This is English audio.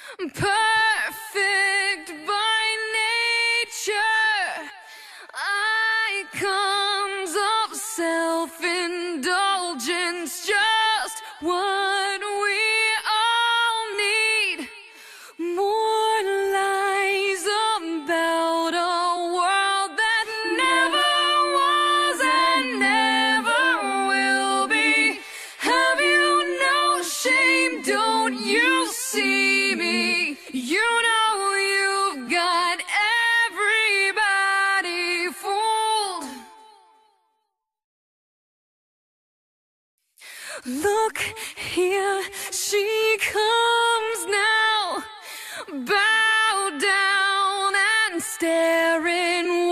perfect by nature, icons of self-indulgence, just what we all need. More lies about a world that never was and never will be. Have you no shame? Don't you see me? You know you've got everybody fooled. Look here, she comes now. Bow down and stare in